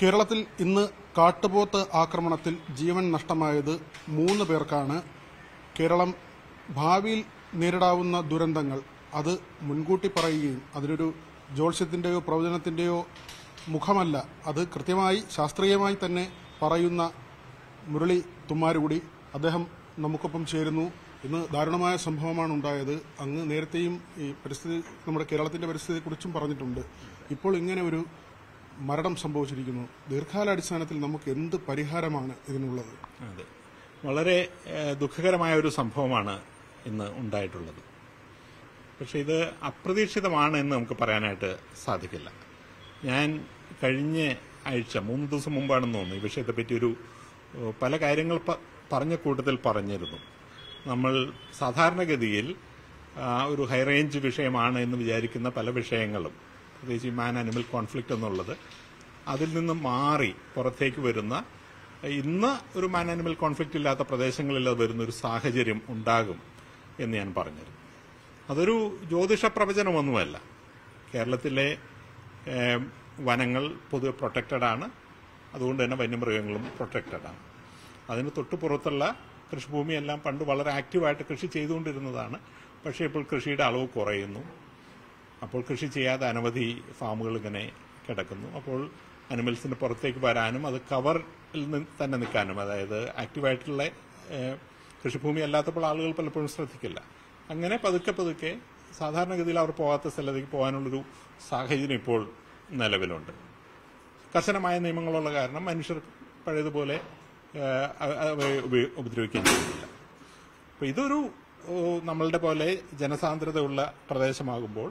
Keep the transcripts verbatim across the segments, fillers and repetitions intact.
കേരളത്തിൽ ഇന്ന് കാട്ടുപോത്ത് ആക്രമണത്തിൽ ജീവൻ നഷ്ടമായത് മൂന്ന് പേർക്കാണ്. കേരളം ഭാവിയിൽ നേരിടാവുന്ന ദുരന്തങ്ങൾ അത് മുൻകൂട്ടി പറയുകയും അതിനൊരു ജ്യോത്സ്യത്തിന്റെയോ പ്രവചനത്തിന്റെയോ മുഖമല്ല, അത് കൃത്യമായി ശാസ്ത്രീയമായി തന്നെ പറയുന്ന മുരളി തുമ്മാരുകുടി അദ്ദേഹം നമുക്കൊപ്പം ചേരുന്നു. ഇന്ന് ദാരുണമായ സംഭവമാണ് ഉണ്ടായത്. അങ്ങ് നേരത്തെയും ഈ പരിസ്ഥിതി നമ്മുടെ കേരളത്തിന്റെ പരിസ്ഥിതിയെക്കുറിച്ചും പറഞ്ഞിട്ടുണ്ട്. ഇപ്പോൾ ഇങ്ങനെ ഒരു മരണം സംഭവിച്ചിരിക്കുന്നു. ദീർഘകാലാടിസ്ഥാനത്തിൽ നമുക്ക് എന്ത് പരിഹാരമാണ് ഇതിനുള്ളത്? അതെ, വളരെ ദുഃഖകരമായ ഒരു സംഭവമാണ് ഇന്ന് ഉണ്ടായിട്ടുള്ളത്. പക്ഷെ ഇത് അപ്രതീക്ഷിതമാണ് എന്ന് നമുക്ക് പറയാനായിട്ട് സാധിക്കില്ല. ഞാൻ കഴിഞ്ഞ ആഴ്ച മൂന്ന് ദിവസം മുമ്പാണെന്ന് തോന്നുന്നു ഈ വിഷയത്തെപ്പറ്റി ഒരു പല കാര്യങ്ങൾ പറഞ്ഞ കൂട്ടത്തിൽ പറഞ്ഞിരുന്നു. നമ്മൾ സാധാരണഗതിയിൽ ഒരു ഹൈ റേഞ്ച് വിഷയമാണ് എന്ന് വിചാരിക്കുന്ന പല വിഷയങ്ങളും, പ്രത്യേകിച്ച് മാൻ അനിമൽ കോൺഫ്ലിക്റ്റ് എന്നുള്ളത്, അതിൽ നിന്ന് മാറി പുറത്തേക്ക് വരുന്ന, ഇന്ന് ഒരു മാൻ അനിമൽ കോൺഫ്ലിക്റ്റ് ഇല്ലാത്ത പ്രദേശങ്ങളിൽ അത് വരുന്നൊരു സാഹചര്യം ഉണ്ടാകും എന്ന് ഞാൻ പറഞ്ഞിരുന്നു. അതൊരു ജ്യോതിഷ പ്രവചനമൊന്നുമല്ല. കേരളത്തിലെ വനങ്ങൾ പൊതുവെ പ്രൊട്ടക്റ്റഡ് ആണ്. അതുകൊണ്ട് തന്നെ വന്യമൃഗങ്ങളും പ്രൊട്ടക്റ്റഡ് ആണ്. അതിന് തൊട്ടുപുറത്തുള്ള കൃഷിഭൂമിയെല്ലാം പണ്ട് വളരെ ആക്റ്റീവായിട്ട് കൃഷി ചെയ്തുകൊണ്ടിരുന്നതാണ്. പക്ഷേ ഇപ്പോൾ കൃഷിയുടെ അളവ് കുറയുന്നു. അപ്പോൾ കൃഷി ചെയ്യാതെ അനവധി ഫാമുകൾ ഇങ്ങനെ കിടക്കുന്നു. അപ്പോൾ അനിമൽസിന് പുറത്തേക്ക് വരാനും അത് കവറിൽ തന്നെ നിൽക്കാനും, അതായത് ആക്റ്റീവായിട്ടുള്ള കൃഷിഭൂമി അല്ലാത്തപ്പോൾ ആളുകൾ പലപ്പോഴും ശ്രദ്ധിക്കില്ല. അങ്ങനെ പതുക്കെ പതുക്കെ സാധാരണഗതിയിൽ അവർ പോകാത്ത സ്ഥലത്തേക്ക് പോകാനുള്ളൊരു സാഹചര്യം ഇപ്പോൾ നിലവിലുണ്ട്. കർശനമായ നിയമങ്ങളുള്ള കാരണം മനുഷ്യർ പഴയതുപോലെ ഉപദ്രവിക്കുകയും ചെയ്യുന്നില്ല. അപ്പോൾ ഇതൊരു നമ്മളുടെ പോലെ ജനസാന്ദ്രതയുള്ള പ്രദേശമാകുമ്പോൾ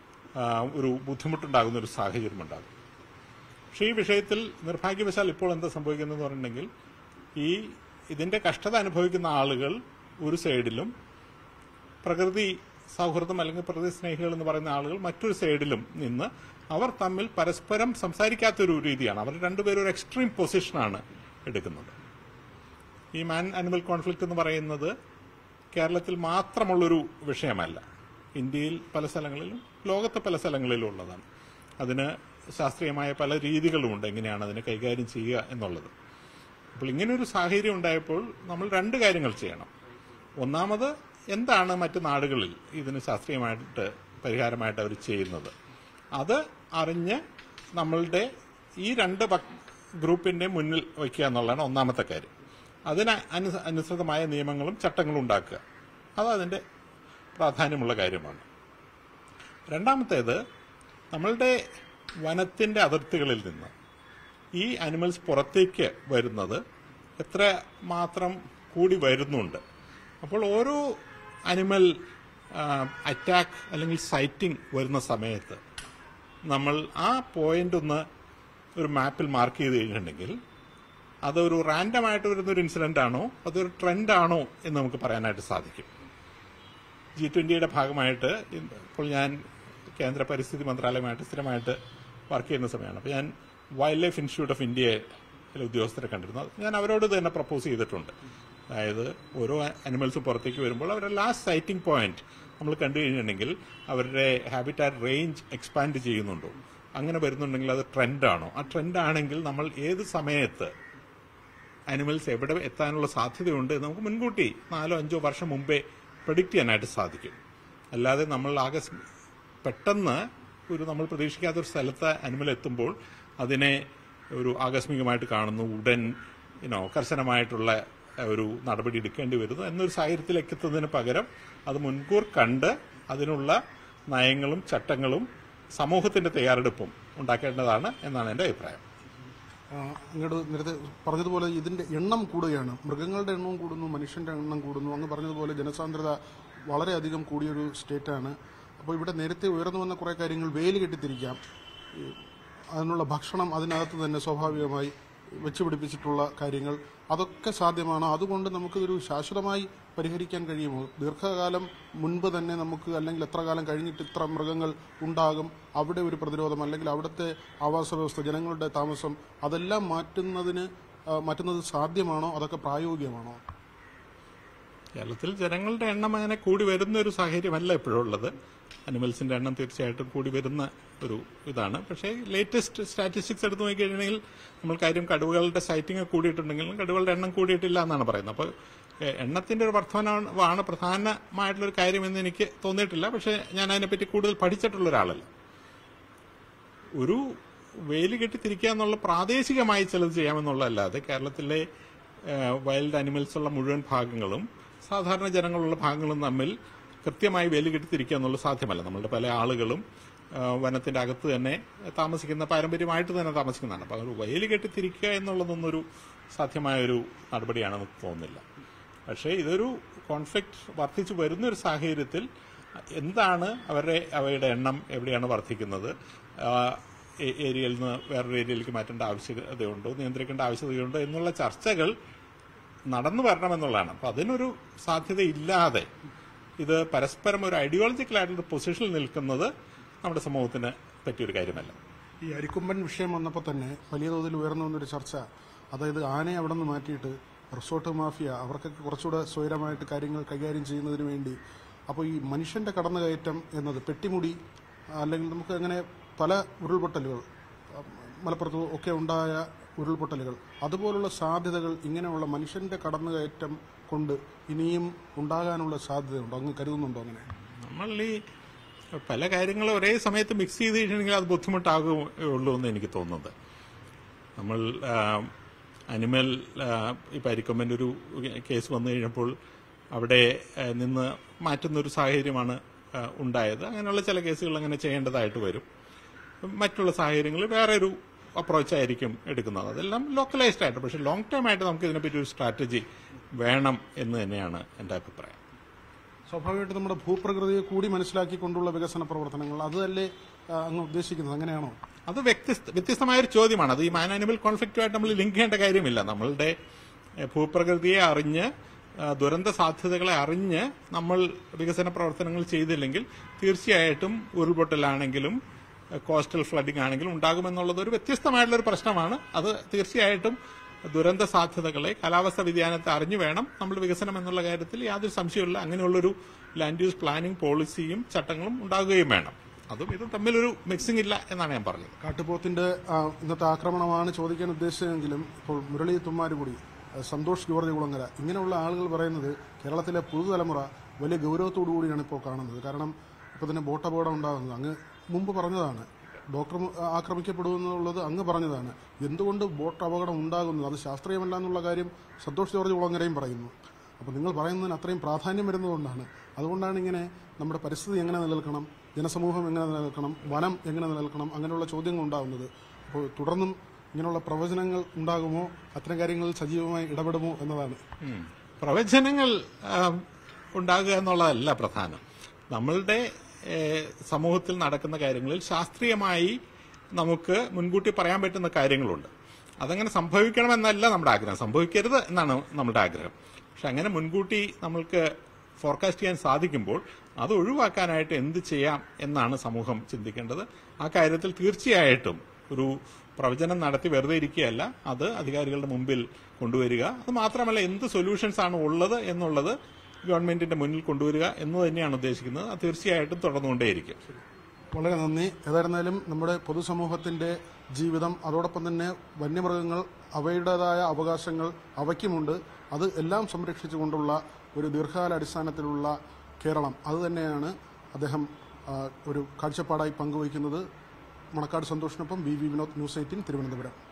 ഒരു ബുദ്ധിമുട്ടുണ്ടാകുന്ന ഒരു സാഹചര്യം ഉണ്ടാകും. പക്ഷേ ഈ വിഷയത്തിൽ നിർഭാഗ്യവശാൽ ഇപ്പോൾ എന്താ സംഭവിക്കുന്നതെന്ന് പറഞ്ഞിട്ടുണ്ടെങ്കിൽ, ഈ ഇതിന്റെ കഷ്ടത അനുഭവിക്കുന്ന ആളുകൾ ഒരു സൈഡിലും, പ്രകൃതി സൗഹൃദം അല്ലെങ്കിൽ പ്രകൃതി സ്നേഹികൾ എന്ന് പറയുന്ന ആളുകൾ മറ്റൊരു സൈഡിലും നിന്ന് അവർ തമ്മിൽ പരസ്പരം സംസാരിക്കാത്തൊരു രീതിയാണ്. അവർ രണ്ടുപേരും ഒരു എക്സ്ട്രീം പൊസിഷനാണ് എടുക്കുന്നത്. ഈ മാൻ അനിമൽ കോൺഫ്ലിക്റ്റ് എന്ന് പറയുന്നത് കേരളത്തിൽ മാത്രമുള്ളൊരു വിഷയമല്ല. ഇന്ത്യയിൽ പല സ്ഥലങ്ങളിലും ലോകത്തെ പല സ്ഥലങ്ങളിലും ഉള്ളതാണ്. അതിന് ശാസ്ത്രീയമായ പല രീതികളുമുണ്ട് എങ്ങനെയാണ് അതിനെ കൈകാര്യം ചെയ്യുക എന്നുള്ളത്. അപ്പോൾ ഇങ്ങനെയൊരു സാഹചര്യം ഉണ്ടായപ്പോൾ നമ്മൾ രണ്ട് കാര്യങ്ങൾ ചെയ്യണം. ഒന്നാമത്, എന്താണ് മറ്റു നാടുകളിൽ ഇതിന് ശാസ്ത്രീയമായിട്ട് പരിഹാരമായിട്ട് അവർ ചെയ്യുന്നത്, അത് അറിഞ്ഞ് നമ്മളുടെ ഈ രണ്ട് ഗ്രൂപ്പിന്റെ മുന്നിൽ വയ്ക്കുക എന്നുള്ളതാണ് ഒന്നാമത്തെ കാര്യം. അതിന് അനുസൃതമായ നിയമങ്ങളും ചട്ടങ്ങളും ഉണ്ടാക്കുക, അത് അതിന്റെ പ്രാധാന്യമുള്ള കാര്യമാണ്. രണ്ടാമത്തേത്, നമ്മളുടെ വനത്തിന്റെ അതിർത്തികളിൽ നിന്ന് ഈ അനിമൽസ് പുറത്തേക്ക് വരുന്നത് എത്ര മാത്രം കൂടി വരുന്നുണ്ട്. അപ്പോൾ ഓരോ അനിമൽ അറ്റാക്ക് അല്ലെങ്കിൽ സൈറ്റിംഗ് വരുന്ന സമയത്ത് നമ്മൾ ആ പോയിന്റ് ഒന്ന് ഒരു മാപ്പിൽ മാർക്ക് ചെയ്ത് കഴിഞ്ഞിട്ടുണ്ടെങ്കിൽ അതൊരു റാൻഡമായിട്ട് വരുന്നൊരു ഇൻസിഡന്റ് ആണോ അതൊരു ട്രെൻഡ് ആണോ എന്ന് നമുക്ക് പറയാനായിട്ട് സാധിക്കും. ജി ട്വന്റിയുടെ ഭാഗമായിട്ട് ഇപ്പോൾ ഞാൻ കേന്ദ്ര പരിസ്ഥിതി മന്ത്രാലയമായിട്ട് സ്ഥിരമായിട്ട് വർക്ക് ചെയ്യുന്ന സമയമാണ്. അപ്പോൾ ഞാൻ വൈൽഡ് ലൈഫ് ഇൻസ്റ്റിറ്റ്യൂട്ട് ഓഫ് ഇന്ത്യയിലെ ഉദ്യോഗസ്ഥരെ കണ്ടിരുന്നു. ഞാൻ അവരോട് തന്നെ പ്രപ്പോസ് ചെയ്തിട്ടുണ്ട്. അതായത് ഓരോ അനിമൽസും പുറത്തേക്ക് വരുമ്പോൾ അവരുടെ ലാസ്റ്റ് സൈറ്റിംഗ് പോയിന്റ് നമ്മൾ കണ്ടു കഴിഞ്ഞിട്ടുണ്ടെങ്കിൽ അവരുടെ ഹാബിറ്റാറ്റ് റേഞ്ച് എക്സ്പാൻഡ് ചെയ്യുന്നുണ്ടോ, അങ്ങനെ വരുന്നുണ്ടെങ്കിൽ അത് ട്രെൻഡാണോ, ആ ട്രെൻഡ് ആണെങ്കിൽ നമ്മൾ ഏത് സമയത്ത് അനിമൽസ് എവിടെ എത്താനുള്ള സാധ്യതയുണ്ട് നമുക്ക് മുൻകൂട്ടി നാലോ അഞ്ചോ വർഷം മുമ്പേ പ്രഡിക്റ്റ് ചെയ്യാനായിട്ട് സാധിക്കും. അല്ലാതെ നമ്മൾ ആകെ പെട്ടെന്ന് ഒരു നമ്മൾ പ്രതീക്ഷിക്കാത്തൊരു സ്ഥലത്ത് അനിമൽ എത്തുമ്പോൾ അതിനെ ഒരു ആകസ്മികമായിട്ട് കാണുന്നു, ഉടൻ യുനോ കർശനമായിട്ടുള്ള ഒരു നടപടി എടുക്കേണ്ടി വരുന്നു എന്നൊരു സാഹചര്യത്തിലേക്ക് എത്തുന്നതിന് പകരം അത് മുൻകൂർ കണ്ട് അതിനുള്ള നയങ്ങളും ചട്ടങ്ങളും സമൂഹത്തിന്റെ തയ്യാറെടുപ്പും ഉണ്ടാക്കേണ്ടതാണ് എന്നാണ് എൻ്റെ അഭിപ്രായം. അങ്ങോട്ട് നേരത്തെ പറഞ്ഞതുപോലെ ഇതിന്റെ എണ്ണം കൂടുകയാണ്, മൃഗങ്ങളുടെ എണ്ണവും കൂടുന്നു, മനുഷ്യന്റെ എണ്ണം കൂടുന്നു. അങ്ങ് പറഞ്ഞതുപോലെ ജനസാന്ദ്രത വളരെയധികം കൂടിയൊരു സ്റ്റേറ്റാണ്. അപ്പോൾ ഇവിടെ നേരത്തെ ഉയർന്നു വന്ന കുറേ കാര്യങ്ങൾ വേലി കെട്ടിത്തിരിക്കാം, അതിനുള്ള ഭക്ഷണം അതിനകത്ത് തന്നെ സ്വാഭാവികമായി വെച്ചുപിടിപ്പിച്ചിട്ടുള്ള കാര്യങ്ങൾ, അതൊക്കെ സാധ്യമാണ്. അതുകൊണ്ട് നമുക്കിതൊരു ശാശ്വതമായി പരിഹരിക്കാൻ കഴിയുമോ? ദീർഘകാലം മുൻപ് തന്നെ നമുക്ക്, അല്ലെങ്കിൽ എത്ര കാലം കഴിഞ്ഞിട്ട് ഇത്ര മൃഗങ്ങൾ ഉണ്ടാകും, അവിടെ ഒരു പ്രതിരോധം, അല്ലെങ്കിൽ അവിടുത്തെ ആവാസ വ്യവസ്ഥ, ജനങ്ങളുടെ താമസം, അതെല്ലാം മാറ്റുന്നതിന് മാറ്റുന്നത് സാധ്യമാണോ? അതൊക്കെ പ്രായോഗികമാണോ? കേരളത്തിൽ ജനങ്ങളുടെ എണ്ണം അങ്ങനെ കൂടി വരുന്ന ഒരു സാഹചര്യമല്ല ഇപ്പോഴുള്ളത്. അനിമൽസിന്റെ എണ്ണം തീർച്ചയായിട്ടും കൂടി വരുന്ന ഒരു ഇതാണ്. പക്ഷേ ലേറ്റസ്റ്റ് സ്റ്റാറ്റിസ്റ്റിക്സ് എടുത്ത് നോക്കിക്കഴിഞ്ഞാൽ നമ്മൾ കാര്യം കടുവകളുടെ സൈറ്റിംഗ് കൂടിയിട്ടുണ്ടെങ്കിലും കടുവകളുടെ എണ്ണം കൂടിയിട്ടില്ല എന്നാണ് പറയുന്നത്. അപ്പോൾ എണ്ണത്തിന്റെ ഒരു വർധനമാണ് പ്രധാനമായിട്ടുള്ളൊരു കാര്യമെന്ന് എനിക്ക് തോന്നിയിട്ടില്ല. പക്ഷേ ഞാൻ അതിനെപ്പറ്റി കൂടുതൽ പഠിച്ചിട്ടുള്ള ഒരാളല്ല. ഒരു വേലി കെട്ടി തിരിക്കുക എന്നുള്ള പ്രാദേശികമായി ചിലത് ചെയ്യാമെന്നുള്ളതല്ലാതെ കേരളത്തിലെ വൈൽഡ് അനിമൽസ് ഉള്ള മുഴുവൻ ഭാഗങ്ങളും സാധാരണ ജനങ്ങളുള്ള ഭാഗങ്ങളും തമ്മിൽ കൃത്യമായി വേലി കെട്ടി തിരിക്കുക എന്നുള്ളത് സാധ്യമല്ല. നമ്മളുടെ പല ആളുകളും വനത്തിന്റെ അകത്ത് തന്നെ താമസിക്കുന്ന പാരമ്പര്യമായിട്ട് തന്നെ താമസിക്കുന്നതാണ്. അപ്പോൾ ഒരു വേലി കെട്ടി തിരിക്കുക എന്നുള്ളതൊന്നൊരു സാധ്യമായൊരു നടപടിയാണെന്ന് തോന്നുന്നില്ല. പക്ഷേ ഇതൊരു കോൺഫ്ലിക്റ്റ് വർദ്ധിച്ചു വരുന്നൊരു സാഹചര്യത്തിൽ എന്താണ് അവരുടെ അവയുടെ എണ്ണം എവിടെയാണ് വർദ്ധിക്കുന്നത്, ഏരിയയിൽ നിന്ന് വേറൊരു ഏരിയയിലേക്ക് മാറ്റേണ്ട ആവശ്യകതയുണ്ടോ, നിയന്ത്രിക്കേണ്ട ആവശ്യകതയുണ്ടോ എന്നുള്ള ചർച്ചകൾ നടന്നു വരണമെന്നുള്ളതാണ്. അപ്പം അതിനൊരു സാധ്യതയില്ലാതെ ഇത് പരസ്പരം ഒരു ഐഡിയോളജിക്കലായിട്ടുള്ള പൊസിഷനിൽ നിൽക്കുന്നത് നമ്മുടെ സമൂഹത്തിന് പറ്റിയൊരു കാര്യമല്ല. ഈ അരിക്കൊമ്പൻ വിഷയം വന്നപ്പോൾ തന്നെ വലിയ തോതിൽ ഉയർന്നു വന്നൊരു ചർച്ച, അതായത് ആനയെ അവിടെ നിന്ന് മാറ്റിയിട്ട് റിസോർട്ട് മാഫിയ അവർക്കൊക്കെ കുറച്ചുകൂടെ സ്വൈരമായിട്ട് കാര്യങ്ങൾ കൈകാര്യം ചെയ്യുന്നതിന് വേണ്ടി, അപ്പോൾ ഈ മനുഷ്യന്റെ കടന്നുകയറ്റം എന്നത് പെട്ടിമുടി അല്ലെങ്കിൽ നമുക്ക് അങ്ങനെ പല ഉരുൾപൊട്ടലുകൾ മലപ്പുറത്ത് ഒക്കെ ഉണ്ടായ ഉരുൾപൊട്ടലുകൾ, അതുപോലുള്ള സാധ്യതകൾ ഇങ്ങനെയുള്ള മനുഷ്യന്റെ കടന്നുകയറ്റം കൊണ്ട് ഇനിയും ഉണ്ടാകാനുള്ള സാധ്യതയുണ്ടോ? അങ്ങ് കരുതുന്നുണ്ടോ? അങ്ങനെ നമ്മൾ ഈ പല കാര്യങ്ങളും ഒരേ സമയത്ത് മിക്സ് ചെയ്ത് കഴിഞ്ഞിട്ടുണ്ടെങ്കിൽ അത് ബുദ്ധിമുട്ടാകുള്ളൂ എന്ന് എനിക്ക് തോന്നുന്നത്. നമ്മൾ അനിമൽ ഇപ്പം അരിക്കൊമ്പൻ്റെ ഒരു കേസ് വന്നു കഴിഞ്ഞപ്പോൾ അവിടെ നിന്ന് മാറ്റുന്നൊരു സാഹചര്യമാണ് ഉണ്ടായത്. അങ്ങനെയുള്ള ചില കേസുകൾ അങ്ങനെ ചെയ്യേണ്ടതായിട്ട് വരും. മറ്റുള്ള സാഹചര്യങ്ങളിൽ വേറെ ഒരു അപ്രോച്ചായിരിക്കും എടുക്കുന്നത്. അതെല്ലാം ലോക്കലൈസ്ഡ് ആയിട്ട്. പക്ഷെ ലോങ് ടൈം ആയിട്ട് നമുക്ക് ഇതിനെപ്പറ്റി ഒരു സ്ട്രാറ്റജി വേണം എന്ന് തന്നെയാണ് എൻ്റെ അഭിപ്രായം. സ്വാഭാവികമായിട്ട് നമ്മുടെ ഭൂപ്രകൃതിയെ കൂടി മനസ്സിലാക്കിക്കൊണ്ടുള്ള വികസന പ്രവർത്തനങ്ങൾ അതല്ലേ അങ്ങ് ഉദ്ദേശിക്കുന്നത്? അങ്ങനെയാണോ? അത് വ്യത്യസ്ത വ്യത്യസ്തമായൊരു ചോദ്യമാണ്. അത് ഈ മാൻ ആനിമൽ കോൺഫ്ലിക്റ്റുമായിട്ട് നമ്മൾ ലിങ്ക് ചെയ്യേണ്ട കാര്യമില്ല. നമ്മളുടെ ഭൂപ്രകൃതിയെ അറിഞ്ഞ് ദുരന്ത സാധ്യതകളെ അറിഞ്ഞ് നമ്മൾ വികസന പ്രവർത്തനങ്ങൾ ചെയ്തില്ലെങ്കിൽ തീർച്ചയായിട്ടും ഉരുൾപൊട്ടലാണെങ്കിലും കോസ്റ്റൽ ഫ്ലഡിംഗ് ആണെങ്കിലും ഉണ്ടാകുമെന്നുള്ളത് ഒരു വ്യത്യസ്തമായിട്ടുള്ളൊരു പ്രശ്നമാണ്. അത് തീർച്ചയായിട്ടും ദുരന്ത സാധ്യതകളെ, കാലാവസ്ഥാ വ്യതിയാനത്തെ അറിഞ്ഞു വേണം നമ്മൾ വികസനം എന്നുള്ള കാര്യത്തിൽ യാതൊരു സംശയമില്ല. അങ്ങനെയുള്ളൊരു ലാൻഡ് യൂസ് പ്ലാനിംഗ് പോളിസിയും ചട്ടങ്ങളും ഉണ്ടാകുകയും വേണം. അതും ഇതും തമ്മിലൊരു മിക്സിംഗ് ഇല്ല എന്നാണ് ഞാൻ പറഞ്ഞത്. കാട്ടുപോത്തിന്റെ ഇന്നത്തെ ആക്രമണമാണ് ചോദിക്കാൻ ഉദ്ദേശിച്ചതെങ്കിലും ഇപ്പോൾ മുരളി തുമ്മാരുകുടി, സന്തോഷ് ജോർജ് കുളങ്ങര ഇങ്ങനെയുള്ള ആളുകൾ പറയുന്നത് കേരളത്തിലെ പുതുതലമുറ വലിയ ഗൗരവത്തോടു കൂടിയാണ് ഇപ്പോൾ കാണുന്നത്. കാരണം ഇപ്പോൾ തന്നെ ബോട്ട് അപകടം ഉണ്ടാകുന്നത് അങ്ങ് മുമ്പ് പറഞ്ഞതാണ്, ഡോക്ടർ ആക്രമിക്കപ്പെടുമെന്നുള്ളത് അങ്ങ് പറഞ്ഞതാണ്. എന്തുകൊണ്ട് ബോട്ട് അപകടം ഉണ്ടാകുന്നത് അത് ശാസ്ത്രീയമല്ല എന്നുള്ള കാര്യം സന്തോഷ് ജോർജ് കുളങ്ങരയും പറയുന്നു. അപ്പോൾ നിങ്ങൾ പറയുന്നതിന് അത്രയും പ്രാധാന്യം വരുന്നതുകൊണ്ടാണ്. അതുകൊണ്ടാണ് ഇങ്ങനെ നമ്മുടെ പരിസ്ഥിതി എങ്ങനെ നിലനിൽക്കണം, ജനസമൂഹം എങ്ങനെ നിലനിൽക്കണം, വനം എങ്ങനെ നിലനിൽക്കണം, അങ്ങനെയുള്ള ചോദ്യങ്ങൾ ഉണ്ടാകുന്നത്. അപ്പോൾ തുടർന്നും ഇങ്ങനെയുള്ള പ്രവചനങ്ങൾ ഉണ്ടാകുമോ, അത്തരം കാര്യങ്ങളിൽ സജീവമായി ഇടപെടുമോ എന്നതാണ്. പ്രവചനങ്ങൾ ഉണ്ടാകുക എന്നുള്ളതല്ല പ്രധാനം. നമ്മളുടെ സമൂഹത്തിൽ നടക്കുന്ന കാര്യങ്ങളിൽ ശാസ്ത്രീയമായി നമുക്ക് മുൻകൂട്ടി പറയാൻ പറ്റുന്ന കാര്യങ്ങളുണ്ട്. അതങ്ങനെ സംഭവിക്കണമെന്നല്ല നമ്മുടെ ആഗ്രഹം, സംഭവിക്കരുത് എന്നാണ് നമ്മുടെ ആഗ്രഹം. പക്ഷെ അങ്ങനെ മുൻകൂട്ടി നമ്മൾക്ക് ഫോർകാസ്റ്റ് ചെയ്യാൻ സാധിക്കുമ്പോൾ അത് ഒഴിവാക്കാനായിട്ട് എന്ത് ചെയ്യാം എന്നാണ് സമൂഹം ചിന്തിക്കേണ്ടത്. ആ കാര്യത്തിൽ തീർച്ചയായിട്ടും ഒരു പ്രവചനം നടത്തി വെറുതെ ഇരിക്കുകയല്ല, അത് അധികാരികളുടെ മുമ്പിൽ കൊണ്ടുവരിക. അത് മാത്രമല്ല എന്ത് സൊല്യൂഷൻസ് ആണ് ഉള്ളത് എന്നുള്ളത് ഗവൺമെന്റിന്റെ മുന്നിൽ കൊണ്ടുവരിക എന്ന് തന്നെയാണ് ഉദ്ദേശിക്കുന്നത്. അത് തീർച്ചയായിട്ടും തുടർന്നുകൊണ്ടേയിരിക്കും. വളരെ നന്ദി. ഏതായിരുന്നാലും നമ്മുടെ പൊതുസമൂഹത്തിന്റെ ജീവിതം, അതോടൊപ്പം തന്നെ വന്യമൃഗങ്ങൾ, അവയുടേതായ അവകാശങ്ങൾ അവയ്ക്കുമുണ്ട്. അത് എല്ലാം സംരക്ഷിച്ചുകൊണ്ടുള്ള ഒരു ദീർഘകാലാടിസ്ഥാനത്തിലുള്ള കേരളം, അതുതന്നെയാണ് അദ്ദേഹം ഒരു കാഴ്ചപ്പാടായി പങ്കുവയ്ക്കുന്നത്. മണക്കാട് സന്തോഷിനൊപ്പം V V Vinod, news eighteen, Thiruvananthapuram.